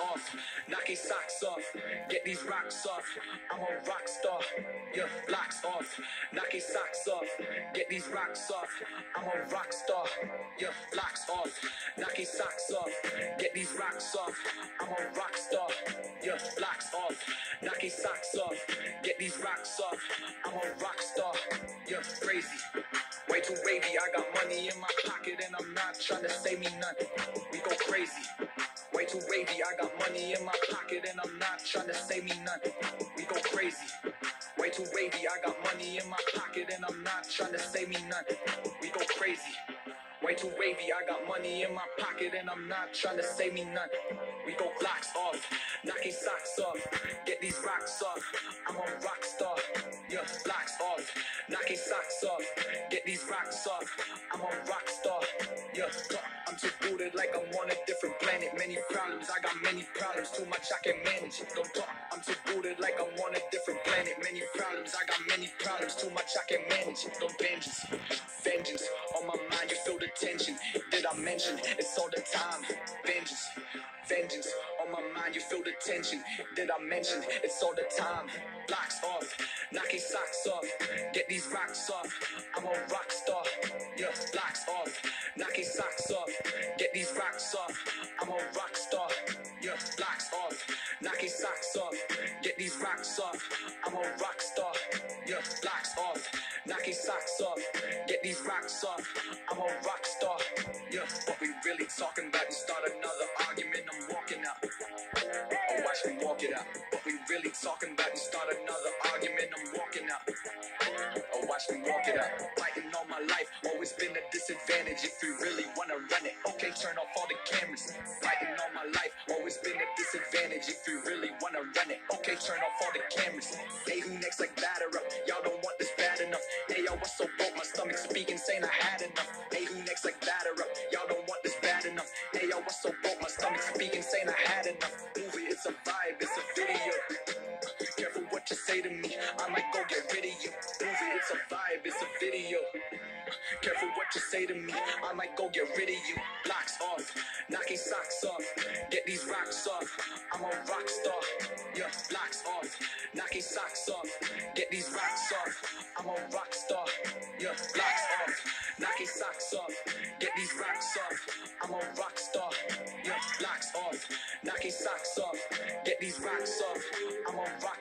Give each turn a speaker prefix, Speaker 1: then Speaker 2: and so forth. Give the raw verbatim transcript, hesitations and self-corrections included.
Speaker 1: off, knock his socks off, get these rocks off. I'm a rock star, yeah, blocks off, knock his socks off, get these rocks off. I'm a rock star, yeah, blocks off, knock his socks off, get these rocks off. I'm a rock star, yeah, blocks off, knock his socks off, get these rocks off. I'm a rock star, yeah, crazy. Way too wavy, I got money in my pocket and I'm not trying to save me none. We go crazy. Way too wavy, I got money in my pocket and I'm not trying to save me none. We go crazy. Way too wavy, I got money in my pocket and I'm not trying to save me none. We go crazy. Way too wavy, I got money in my pocket and I'm not trying to save me none. We go blocks off, knock his socks off, get these rocks off. I'm a rock star, yeah, blocks off, knock his socks off, get these rocks off. I'm a rock star, yeah, I'm too booted like I'm on a different planet. Many problems, I got many problems, too much I can manage. Don't talk, I'm too booted like I'm on a different planet. Many problems, I got many problems, too much I can manage. Don't vengeance, vengeance on my mind, you feel the tension. Did I mention it's all the time? Vengeance, vengeance on my mind, you feel the tension. Did I mention it's all the time? Blocks off, knock his socks off, get these rocks off. I'm a rock star, yeah, blocks off, knock his socks off, get these rocks off. I'm a rock star, yeah, blocks off, knock his socks off, get these rocks off. I'm a rock star, yeah, blocks off, knock his socks off, get these rocks off. I'm a rock star, yeah. What we really talking about? You start another argument, I'm walking out. Oh, watch me walk it out. What we really talking about? You start another argument, I'm walking out. Oh, watch me walk it out. Fighting all my life, always been a disadvantage. If you really wanna run it, okay, turn off all the cameras. Fighting all my life, always been a disadvantage. If you really wanna run it, okay, turn off all the cameras. Hey, who next? Like batter up. Y'all don't want this bad enough. Hey, I was so broke, my stomach speaking, saying I had enough. Hey, who next? Like batter up. Y'all don't want this bad enough. Hey, I was so broke, my stomach speaking, saying I had enough. Movie, it's a vibe, it's a video. Careful what you say to me, I might go get rid of you. Movie, it's a vibe, it's a video. Careful what you say to me, I might go get rid of you. Blocks off, knocking socks off, get these rocks off. I'm a rock star, yeah, blocks off, knocking socks off, get these rocks off. I'm a rock star, yeah, blocks off, knocking socks off, get these rocks off. I'm a rock star, yeah, blocks off, knocking socks off, get these rocks off. I'm a rock